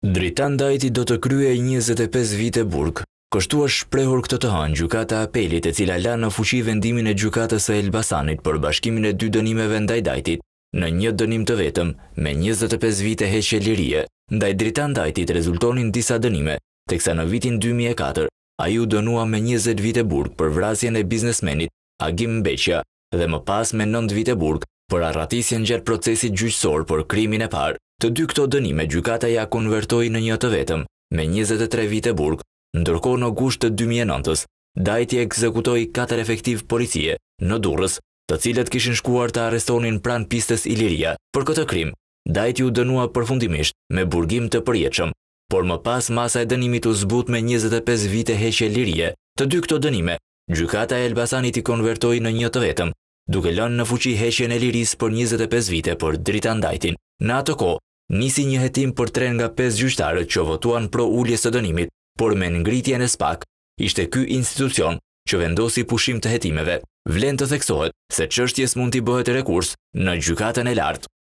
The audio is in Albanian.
Dritandajti do të kryej 25 vite burg. Kështu është shprehur këtë të hënë gjykata e apelit, e cila la në fuqi vendimin e gjykatës së Elbasanit për bashkimin e dy dënimeve ndaj Dajtit në një dënim të vetëm me 25 vite heqje lirie. Ndaj Dritandajtit rezultonin disa dënime, teksa në vitin 2004 ai u dënua me 20 vite burg për vrasjen e biznesmenit Agim Beqja dhe më pas me 9 vite burg për arratisjen gjatë procesit gjyqësor për krimin e parë. Të dy këto dënime gjykata ja konvertoi në një të vetëm me 23 vite burg, ndërkohë në gusht të 2009-s Dajti ekzekutoi 4 efektiv policie në Durrës, të cilët kishin shkuar të arrestonin pranë pistës Iliria. Për këtë krim, Dajti u dënua përfundimisht me burgim të përjetshëm, por më pas masa e dënimit u zbut me 25 vite heqje lirie. Të dy këto dënime, gjykata e Elbasanit i konvertoi në një të vetëm, duke lënë në fuqi heqjen e lirisë për 25 vite për Dritandajtin. Në atë kohë, nisi një hetim për 3 nga 5 gjyqtarët që votuan pro uljes së dënimit, por me ngritjen e SPAK, ishte ky institucion që vendosi pushim të hetimeve. Vlen të theksohet se çështjes mund t'i bëhet rekurs në gjykatën e lartë.